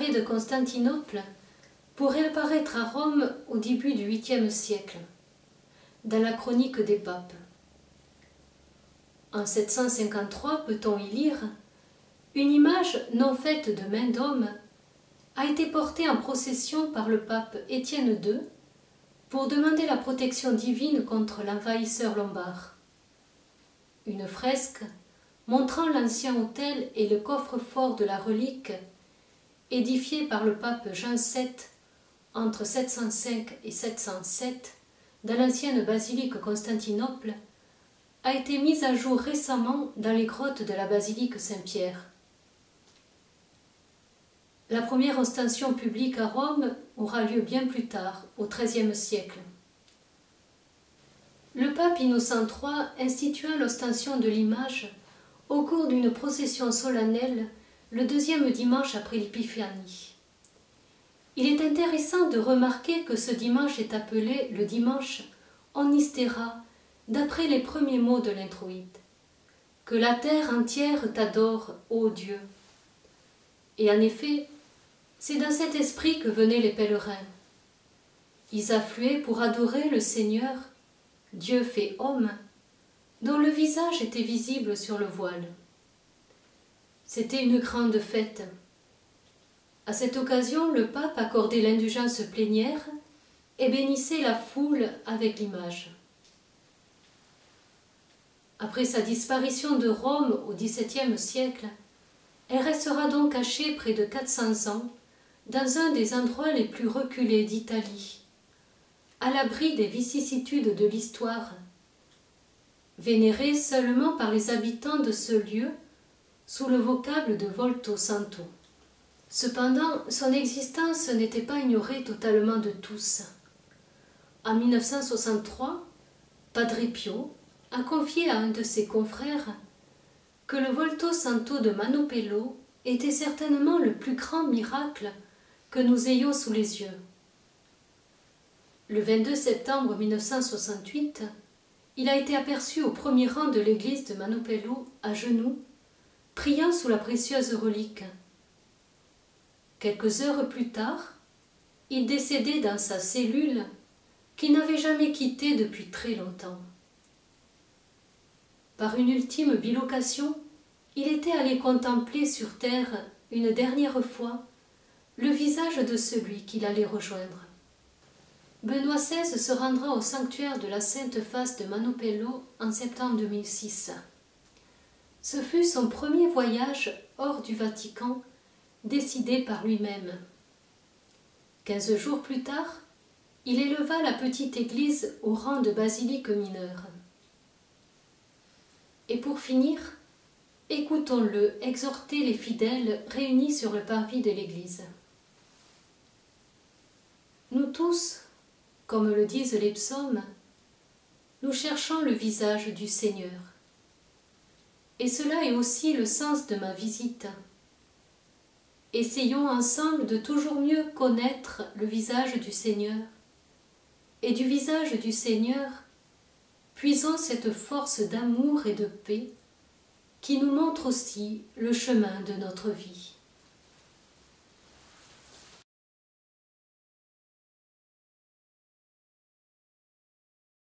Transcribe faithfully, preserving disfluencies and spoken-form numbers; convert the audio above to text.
disparu de Constantinople pour réapparaître à Rome au début du huitième siècle, dans la chronique des papes. En sept cent cinquante-trois, peut-on y lire, une image non faite de main d'homme a été portée en procession par le pape Étienne deux pour demander la protection divine contre l'envahisseur lombard. Une fresque montrant l'ancien autel et le coffre-fort de la relique, édifié par le pape Jean sept entre sept cent cinq et sept cent sept dans l'ancienne basilique Constantinople, a été mise à jour récemment dans les grottes de la basilique Saint-Pierre. La première ostension publique à Rome aura lieu bien plus tard, au treizième siècle. Le pape Innocent trois institua l'ostension de l'image au cours d'une procession solennelle le deuxième dimanche après l'Épiphanie. Il est intéressant de remarquer que ce dimanche est appelé le dimanche Onistera, d'après les premiers mots de l'introïde. Que la terre entière t'adore, ô Dieu. Et en effet, c'est dans cet esprit que venaient les pèlerins. Ils affluaient pour adorer le Seigneur, Dieu fait homme, dont le visage était visible sur le voile. C'était une grande fête. À cette occasion, le pape accordait l'indulgence plénière et bénissait la foule avec l'image. Après sa disparition de Rome au dix-septième siècle, elle restera donc cachée près de quatre cents ans dans un des endroits les plus reculés d'Italie, à l'abri des vicissitudes de l'histoire, vénérée seulement par les habitants de ce lieu sous le vocable de Volto Santo. Cependant, son existence n'était pas ignorée totalement de tous. En mille neuf cent soixante-trois, Padre Pio a confié à un de ses confrères que le Volto Santo de Manopello était certainement le plus grand miracle que nous ayons sous les yeux. Le vingt-deux septembre mille neuf cent soixante-huit, il a été aperçu au premier rang de l'église de Manopello, à genoux, priant sous la précieuse relique. Quelques heures plus tard, il décédait dans sa cellule qu'il n'avait jamais quittée depuis très longtemps. Par une ultime bilocation, il était allé contempler sur terre une dernière fois le visage de celui qu'il allait rejoindre. Benoît seize se rendra au sanctuaire de la Sainte Face de Manopello en septembre deux mille six. Ce fut son premier voyage hors du Vatican, décidé par lui-même. Quinze jours plus tard, il éleva la petite église au rang de basilique mineure. Et pour finir, écoutons-le exhorter les fidèles réunis sur le parvis de l'église. Nous tous, comme le disent les psaumes, nous cherchons le visage du Seigneur. Et cela est aussi le sens de ma visite. Essayons ensemble de toujours mieux connaître le visage du Seigneur. Et du visage du Seigneur, puisons cette force d'amour et de paix qui nous montre aussi le chemin de notre vie.